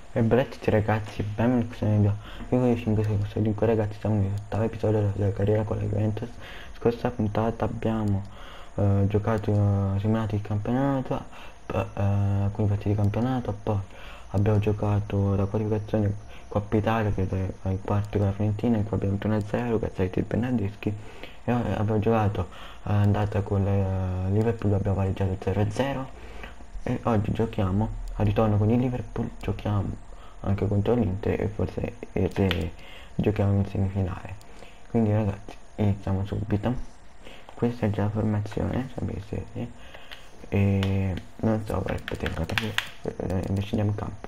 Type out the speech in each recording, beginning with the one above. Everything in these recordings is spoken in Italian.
E bella a tutti ragazzi, benvenuti su un video. Io con i 5 5 ragazzi siamo nell'ottavo episodio della carriera con la Juventus. Scorsa puntata abbiamo giocato, simulato il campionato, alcuni partiti di campionato, poi abbiamo giocato la qualificazione Coppa Italia che è ai quarti con la Fiorentina, in cui abbiamo vinto 1-0 grazie ai Bernardeschi. E ora abbiamo giocato andata con Liverpool, abbiamo pareggiato 0-0 e oggi giochiamo a ritorno con il Liverpool, giochiamo anche contro l'Inter e forse se giochiamo in semifinale. Quindi ragazzi, iniziamo subito. Questa è già la formazione, sempre serie. E non so, aspettate, decidiamo il campo.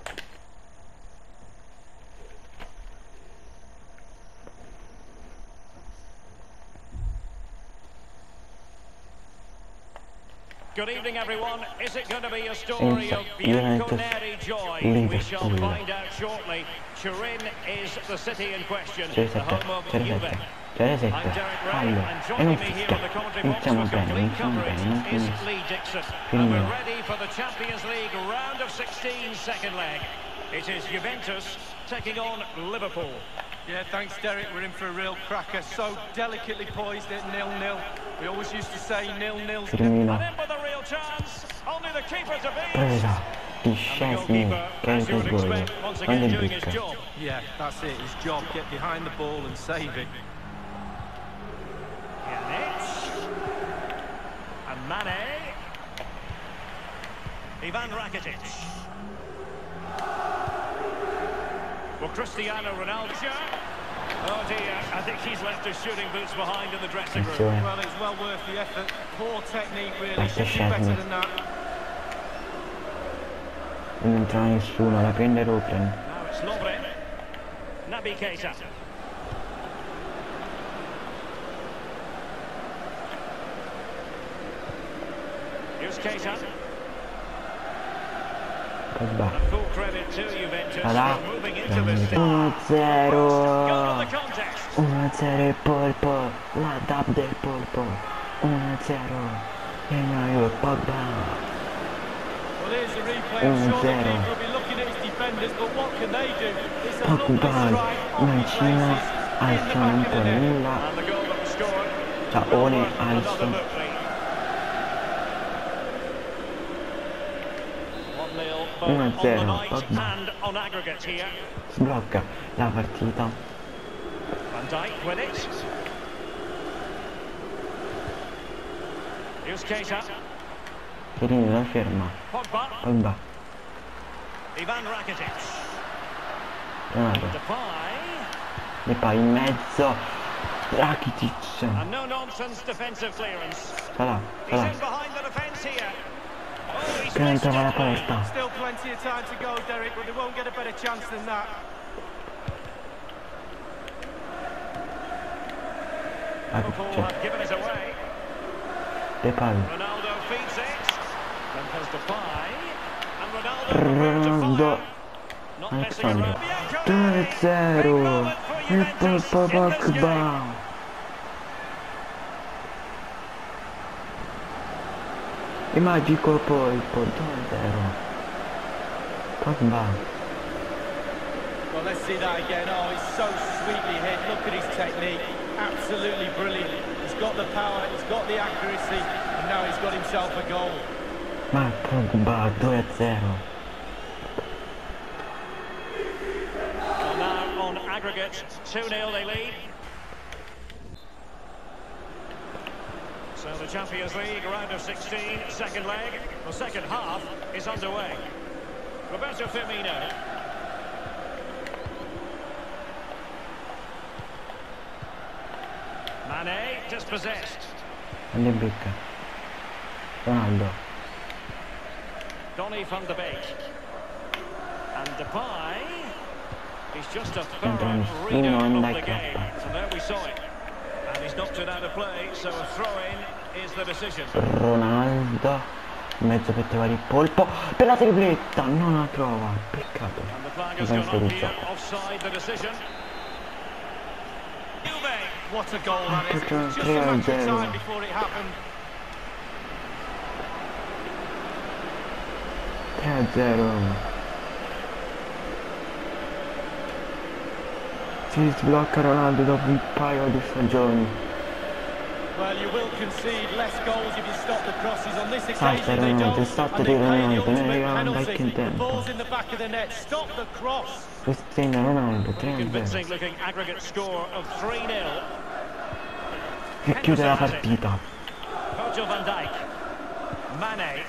Good evening, everyone. Is it going to be a story of Juventus, Bianconeri joy? We shall Liverpool. find out shortly. Turin is the city in question, the 0-7, home of 0-7, Juve. 0-7. I'm Derek Ray, Allora, and e joining non me here fischia. in the commentary box Iniziamo with bene, complete iniziamo bene, coverage non is finisce. Lee Dixon. And Firmino. we're ready for the Champions League round of 16 second leg. It is Juventus taking on Liverpool. Yeah, thanks, Derek. We're in for a real cracker. So delicately poised at 0-0. We always used to say 0-0's... Firmino. And in with a real chance. Only the keeper to beat. Presa di And the Szczesny, goalkeeper, che as you è would il gol. expect, once Non again del doing his Bicca. job. Yeah, that's it. His job. Get behind the ball and save it. Pjanic. And Mane. Ivan Rakitic. Well, Cristiano Ronaldo. Oh dear, I think he's left his shooting boots behind in the dressing room. Attenzione. Well, it's well worth the effort. Poor technique, really. Passa Should do better Szczesny. than that. Non entra nessuno, la prende Ruplen. Now it's Lovren. Naby Keita. Here's Keita. Pogba. And full credit to Juventus Voilà. for moving into this. 1-0. Goal of the contest. 1-0 il Polpo. La dab del Polpo. 1-0. E noi Pogba. Well, here's the replay. I'm sure the 1-0. keeper will be looking at his defenders, but what can they do? It's a lovely Pogba. strike on the Mancino. places, in the Alza back un of po' the net. nulla. And the goal that was scored. Ciaone, Well worth another Alisson. look, Lee. 1-0 both on the 1-0, night Pogba. and on aggregate here. Sblocca la partita. Van Dijk with it. Here's Keita. Chiellini la ferma. Pogba. Pogba. Ivan Rakitic. Ronaldo. Depay. E poi in mezzo. Rakitic. And no nonsense defensive clearance. Salah. He's Salah. in behind the defence here. Oh, he's Che non missed trova la it. porta. Still plenty of time to go, Derek, but they won't get a better chance than that. Liverpool Rakitic. have given it away. Depay. Ronaldo feeds it. Then there's Depay. And Ronaldo prepared to Ronaldo. fire. Not messing Alexandro. around. Bianconeri. 2-0. Big moment for Il Juventus Polpo in this Pogba. game. Il magico Polpo. 2-0. Pogba. Well, let's see that again. Oh, it's so sweetly hit. Look at his technique. Absolutely brilliant. He's got the power, he's got the accuracy, and now he's got himself a goal. Ma Pogba 2-0. Well, now on aggregate, 2-0 they lead. So the Champions League round of 16, second leg. The second half is underway. Roberto Firmino. Mane dispossessed. Non è becca. Ronaldo. Donny van de Beek. And Depay. He's just a thorough Entrano reader uno in of la the game. chiappa. And there we saw it. And he's knocked it out of play, so a throw-in is the decision. Ronaldo. In mezzo per trovare il polpo. Per la tripletta. Non la trova. Peccato. And the flag has Non gone si up rischia. here, offside the decision. Juve. What a goal that is. It was just a 3-0. matter of time before it happened. 3-0. Si sblocca Ronaldo dopo un paio di stagioni. Well, you will concede less goals if you stop the crosses. On this Salta occasion they Ronaldo, don't, salta and di they pay the Ronaldo, noi ultimate arriviamo penalty. vecchio in The tempo. ball's in the back of the net. Stop the cross. Sostegna Ronaldo, Pretty 3-0. convincing looking aggregate score of 3-0. E chiude la partita. Virgil van Dijk. Mane.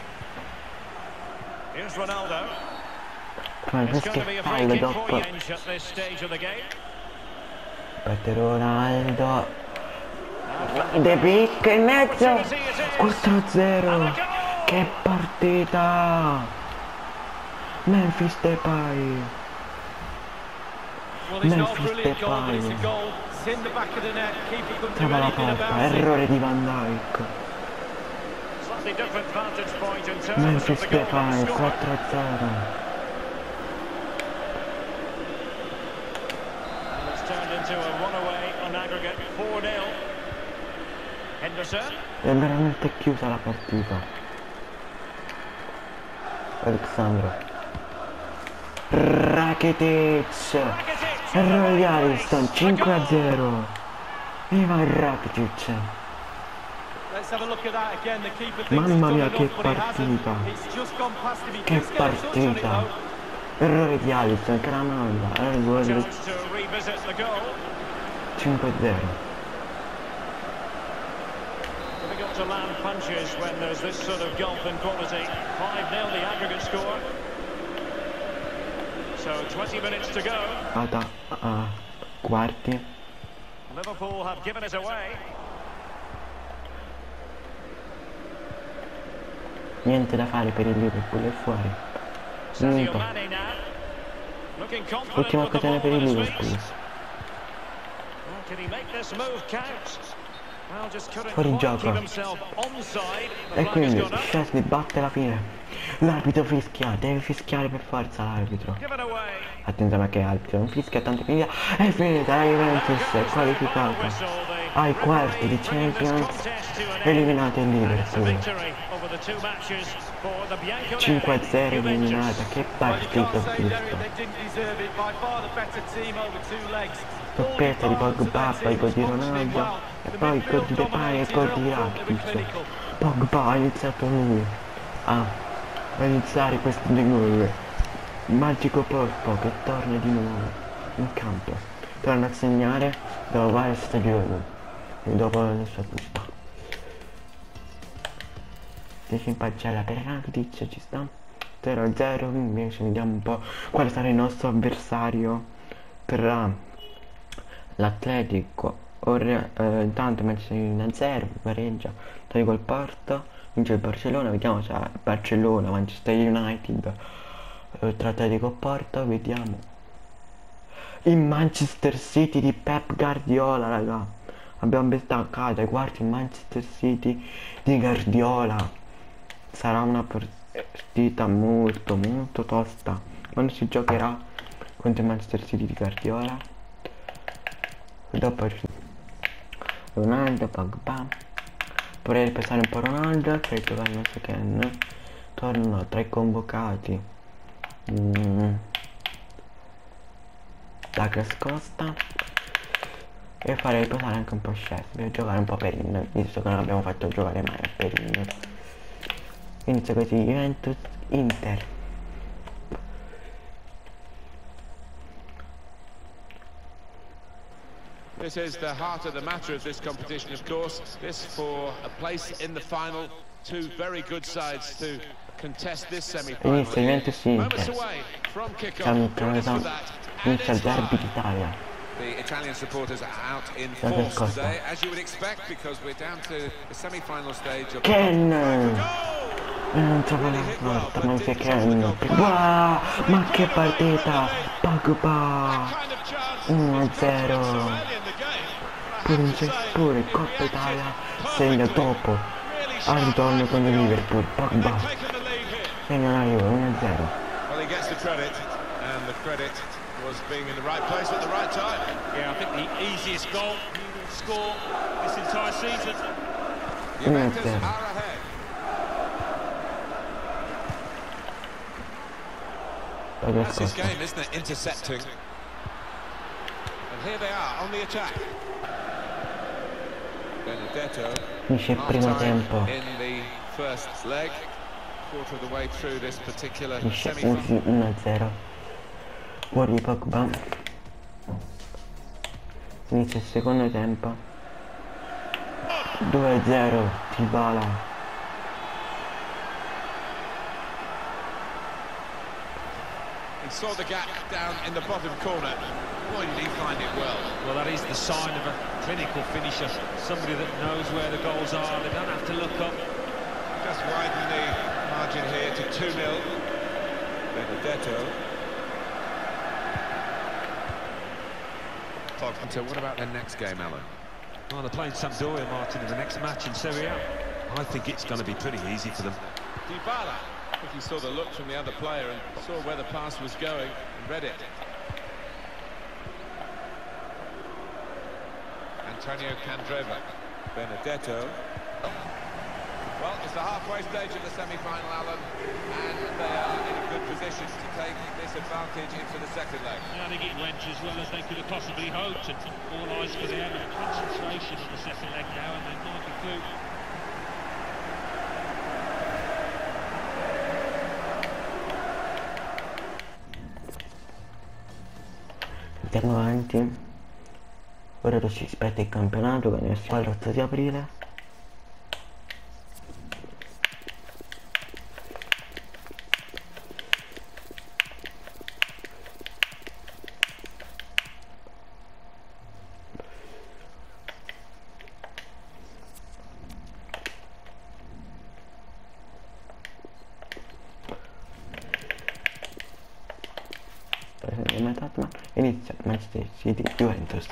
Here's Ronaldo. Ma It's questo going to be che a free palle kick for dopo. Jench at this stage of the game. Aspetta Ronaldo. De Pic in mezzo. 4-0. Che partita. Memphis Depay. Well, it's not a Memphis brilliant goal, but it's a Depay. goal. It's in the back of the net. Keeper couldn't do Trova la anything porta. about it. Errore di Van Dijk. Slightly different vantage point in terms of Memphis the goal Depay scored. 4-0. And it's turned into a runaway on aggregate 4-0. Henderson. È veramente chiusa la partita. Alexandro. Rakitic. Errore di Alisson. 5-0. Viva Rakitic. Let's have a look at that again. The keeper thinks Mamma he's mia, done che enough, but he hasn't. partita. It's just gone past him. He Che keeps getting a touch on it, partita. though. Errore di Alisson. Che la manda. Chance to revisit the goal. 5-0. Difficult to land punches when there's this sort of gulf in quality. 5-0 the aggregate score. So 20 minutes to go. Vada a quarti. Liverpool have given it away. Niente da fare per il Liverpool, è fuori. Sadio Minuto. Mane now. Looking confident Ultima with the occasione ball per il at his Liverpool. feet. Well, can he make this move count? Well, just couldn't Fuori quite gioco. keep himself onside. The E flag has quindi gone up. Szczesny batte la fine. L'arbitro fischia, deve fischiare per forza l'arbitro. Given away. Attenzione a che arbitro, non fischia tanto finita. È finita, la Juventus è qualificata ai quarti di Champions. Eliminate il Liverpool. 5-0 eliminata, che Well, you partita can't say questa. they didn't deserve it. By far the better team over two legs. Doppietta di Pogba, poi gol di Ronaldo e poi il gol di Depay e il gol di Rakitic. Pogba ha iniziato lui a iniziare questo di gol. Magico Porco che torna di nuovo in campo, torna a segnare dopo varie stagioni e dopo la sua pista. 10 in pagella per Rakitic, ci sta 0-0. Invece vediamo un po' quale sarà il nostro avversario tra l'Atletico. Intanto Manchester 1-0, pareggia, toglie col Porto, vince il Barcellona. Vediamo se Barcellona, Manchester United, tra Atletico e Porto. Vediamo il Manchester City di Pep Guardiola, raga. Abbiamo bestaccato ai quarti il Manchester City di Guardiola. Sarà una partita molto tosta quando si giocherà contro il Manchester City di Guardiola. Dopo Ronaldo, Pogba. Vorrei ripassare un po' Ronaldo per giocare il nostro Ken. Tornano tra i convocati Douglas Costa. E farei riposare anche un po' Chef per giocare un po' Perin, visto che non abbiamo fatto giocare mai a Perin. Inizia così Juventus Inter. This is the heart of the matter of this competition, of course. This for a place in the final. Two very good sides to contest this semi-final. Inizia Juventus Moments Inter. away from kickoff. Siamo Join us for in that. And inizia il it's derby time. d'Italia. The Italian supporters are out in Douglas force Costa. today, as you would expect, because we're down to the semi-final stage of Ken! Non trova la porta, non c'è Ken. Ma che partita! Pogba! 1-0. Pure Coppa Italia segna dopo al ritorno con il Liverpool. Pogba segna la Juve 1-0. Well, he gets the credit, and the credit was being in the right place at the right time. Yeah, I think the easiest goal he will score this entire season. Juventus 1-0. are ahead. Douglas That's his Costa. game, isn't it? Intercepting. here they are on the attack. Benedetto. Finisce il primo tempo. In the first leg, quarter of the way through this particular Finisce semi-final. 1-0. Fuori Pogba. Inizia il secondo tempo. 2-0 Dybala. He saw the gap down in the bottom corner. Boy, did he find it well. Well, that is the sign of a clinical finisher, somebody that knows where the goals are. They don't have to look up. Just widen the margin here to 2-0. Benedetto. So what about their next game, Alan? Well, they're playing Sampdoria, Martin, in the next match in Serie A. I think it's going to be pretty easy for them. Dybala. I think he saw the look from the other player and saw where the pass was going and read it. Antonio Candreva. Benedetto. Well, it's the halfway stage of the semi-final, Alan, and they are in a good position to take this advantage into the second leg. Yeah, I think it went as well as they could have possibly hoped, and all eyes for them and concentration on the second leg now, and then Michael Coote. Andiamo avanti. Ora ci aspetta il campionato che ne è l'8 di aprile. Inizia Manchester City Juventus.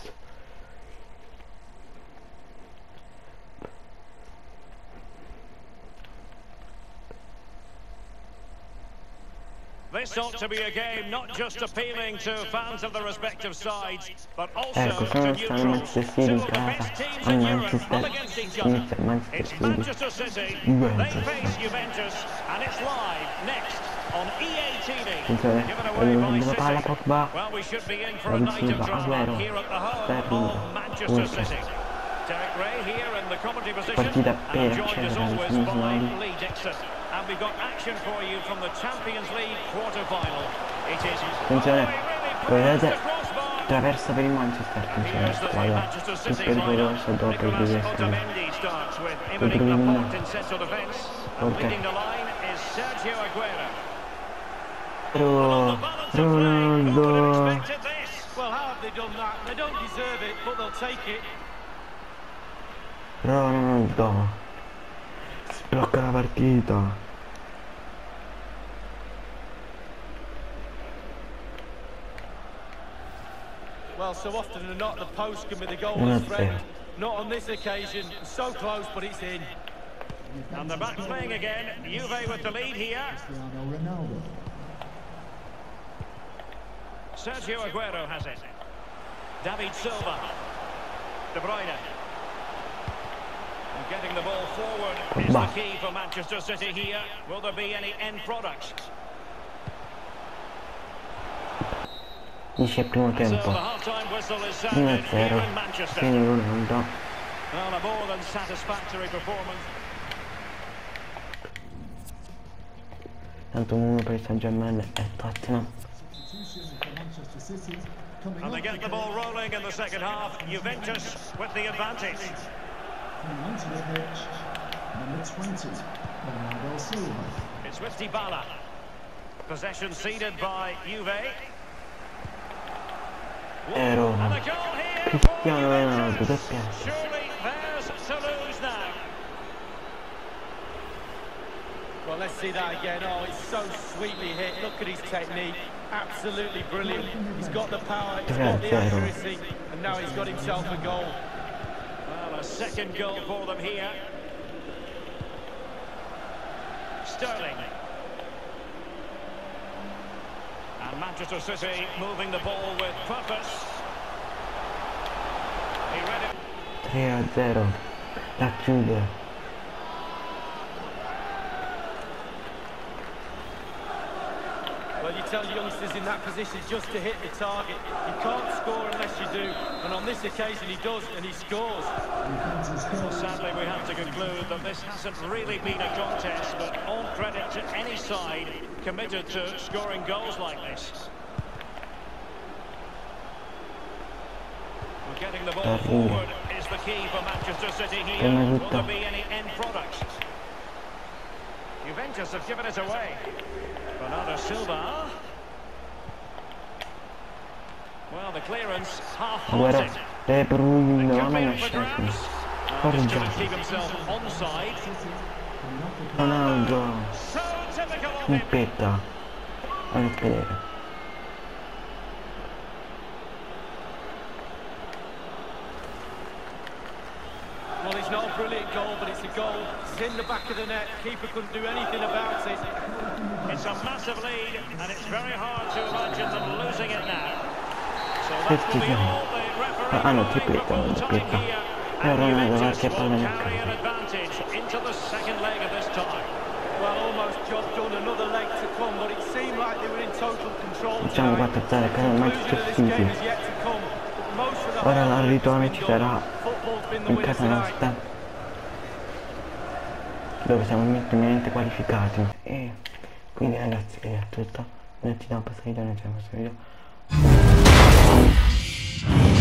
This ought to be a game not just appealing to fans of the respective sides, but also to neutrals. Two of the best teams in Europe all against each other. It's Manchester City. They face Juventus, and it's live next on EA TV. Given away by City. Well, we should be in for a night of drama here at the home of Manchester City. Derek Ray here in the commentary position, and joined as always by Lee Dixon. And we've got action for you from the Champions League quarter-final. It is vedete, traversa per il Manchester, più pericoloso dopo il ridesco. Ronaldo. Well, how have they done that? They don't deserve it, but they'll take it. Ronaldo sblocca la partita. Well, so often than not, the post can be the goalless friend. Not on this occasion. So close, but it's in. And they're back playing again. Juve with the lead here. Sergio Aguero has it. David Silva. De Bruyne. And getting the ball forward is the key for Manchester City here. Will there be any end product? Finisce il primo tempo 1-0, quindi Ronaldo. Well, a more than satisfactory performance. Tanto 1 per il San Germain e Tottenham. And they get the ball rolling in the second half. Juventus with the advantage. Number 20, Bernardo Silva. It's with Dybala. Possession ceded by Juve. Roma. Cristiano Ronaldo, doppiato. Surely theirs to lose now. Well, let's see that again. Oh, it's so sweetly hit. Look at his technique. Absolutely brilliant. He's got the power, he's got the accuracy, and now he's got himself a goal. Well, a second goal for them here. Sterling. And Manchester City moving the ball with purpose. He read it. 3-0. Da chiudere. Well, you tell youngsters in that position just to hit the target. You can't score unless you do, and on this occasion he does, and he scores. Well, sadly, we have to conclude that this hasn't really been a contest, but all credit to any side committed to scoring goals like this. Well, getting the ball forward is the key for Manchester City here. Will there be any end product? Juventus have given it away. Bernardo Silva. Well, the clearance half-hearted. De Bruyne, mamma mia, Just Forza. to keep himself onside. Ronaldo, So typical of mi him. petta. Fammi vedere. Well, it's not a brilliant goal, but it's a goal. It's in the back of the net. Keeper couldn't do anything about it. It's a massive lead, and it's very hard to imagine them losing it now. So that will be all the referee Ah, no, drawing tripletta, for full time tripletta. here. Però And Ronaldo va Juventus che will palla nel carry an campo. advantage into the second leg of this tie. Well, almost job done. Another leg to come, but it seemed like they were in total control Facciamo tonight. 4-0 per il Conclusion Manchester of this City. game is yet to come. Most of the Ora hard al work ritorno has ci been sarà done. Football's been the in winner casa tonight. nostra, dove siamo immediatamente qualificati. E quindi ragazzi è tutto. Noi ci diamo un passo video, noi ci vediamo questo video.